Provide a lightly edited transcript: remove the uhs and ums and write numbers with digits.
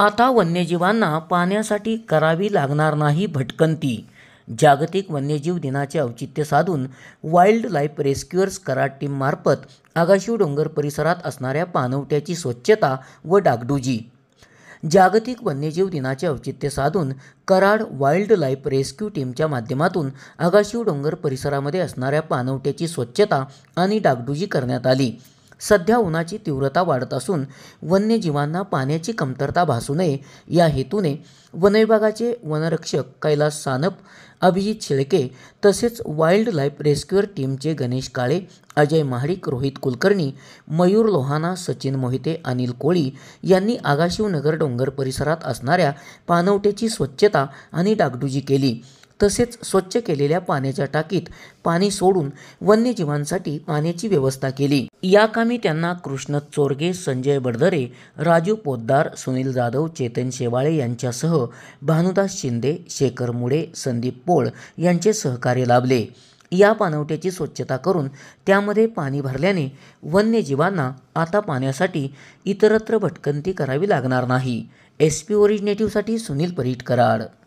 आता वन्यजीवांना पाण्यासाठी करावी लागणार नाही भटकंती। जागतिक वन्यजीव दिनाचे औचित्य साधून wildlife rescuers Karad team मार्फत आगाशिव डोंगर परिसरात असणाऱ्या पाणवठ्याची स्वच्छता व डागडुजी। जागतिक वन्यजीव दिनाचे औचित्य साधून कराड वाईल्ड लाईफ रेस्क्यू टीमच्या माध्यमातून आगाशिव डोंगर परिसरामध्ये असणाऱ्या पाणवठ्याची स्वच्छता आणि डागडुजी करण्यात आली। सध्या उन्हाची तीव्रता वाढत असून वन्यजीवांना पाण्याची कमतरता भासू नये या हेतूने वनविभागाचे वनरक्षक कैलास सानप, अभिजित शेळके तसेच वाईल्ड लाईफ रेस्क्युअर टीमचे गणेश काळे, अजय महाडिक, रोहित कुलकर्णी, मयूर लोहाना, सचिन मोहिते, अनिल कोळी यांनी आगाशिव नगर डोंगर परिसरात असणाऱ्या पाणवठ्याची स्वच्छता आणि डागडुजी केली। तसेच स्वच्छ केलेल्या पाण्याच्या टाकीत पाणी सोडून वन्यजीवांसाठी पाण्याची व्यवस्था केली। या कामी त्यांना कृष्ण चोरगे, संजय बडदरे, राजू पोद्दार, सुनील जाधव, चेतन शेवाळे यांच्यासह भानुदास शिंदे, शेखर मुळे, संदीप पोळ यांचे सहकार्य लाभले। या पाणवठ्याची स्वच्छता करून त्यामध्ये पाणी भरल्याने वन्यजीवांना आता पाण्यासाठी इतरत्र भटकंती करावी लागणार नाही। SP ओरिजिनेटिव्हसाठी सुनील परीट, कराड।